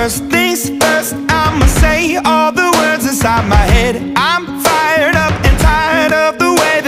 First things first, I'ma say all the words inside my head. I'm